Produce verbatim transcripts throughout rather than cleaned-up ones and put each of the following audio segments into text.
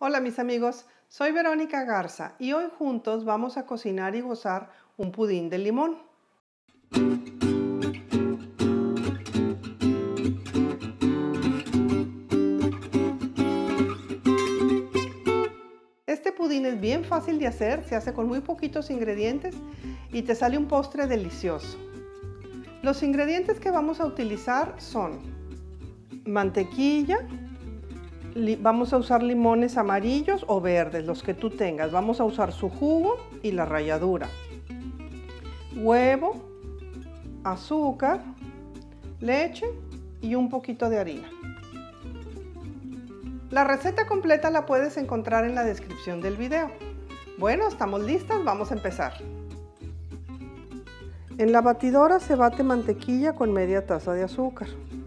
Hola mis amigos, soy Verónica Garza y hoy juntos vamos a cocinar y gozar un pudín de limón. Este pudín es bien fácil de hacer, se hace con muy poquitos ingredientes y te sale un postre delicioso. Los ingredientes que vamos a utilizar son mantequilla, vamos a usar limones amarillos o verdes, los que tú tengas. Vamos a usar su jugo y la ralladura, huevo, azúcar, leche y un poquito de harina. La receta completa la puedes encontrar en la descripción del video. Bueno, estamos listas, vamos a empezar. En la batidora se bate mantequilla con media taza de azúcar.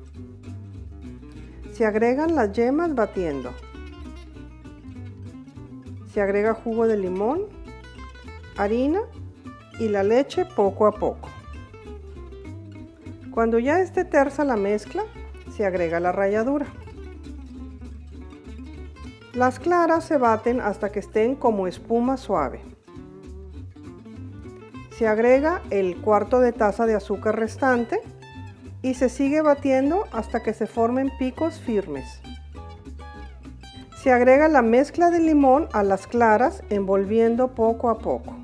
Se agregan las yemas batiendo. Se agrega jugo de limón, harina y la leche poco a poco. Cuando ya esté tersa la mezcla, se agrega la ralladura. Las claras se baten hasta que estén como espuma suave. Se agrega el cuarto de taza de azúcar restante y se sigue batiendo hasta que se formen picos firmes. Se agrega la mezcla de limón a las claras envolviendo poco a poco.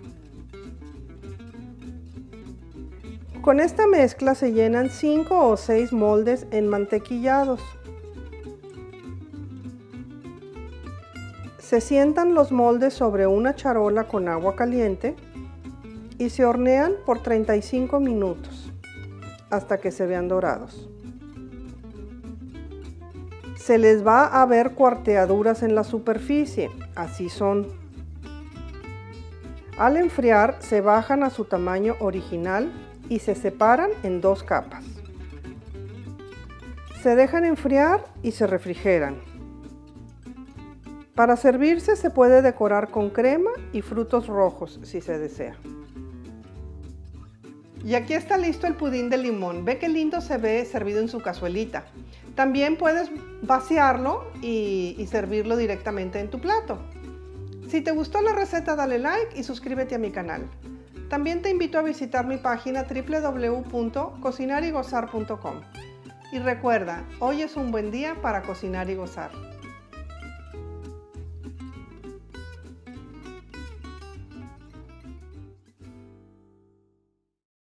Con esta mezcla se llenan cinco o seis moldes enmantequillados. Se sientan los moldes sobre una charola con agua caliente y se hornean por treinta y cinco minutos hasta que se vean dorados. Se les va a ver cuarteaduras en la superficie, así son. Al enfriar se bajan a su tamaño original y se separan en dos capas. Se dejan enfriar y se refrigeran. Para servirse se puede decorar con crema y frutos rojos si se desea. Y aquí está listo el pudín de limón. Ve qué lindo se ve servido en su cazuelita. También puedes vaciarlo y, y servirlo directamente en tu plato. Si te gustó la receta, dale like y suscríbete a mi canal. También te invito a visitar mi página doble u doble u doble u punto cocinar y gozar punto com. Y recuerda, hoy es un buen día para cocinar y gozar.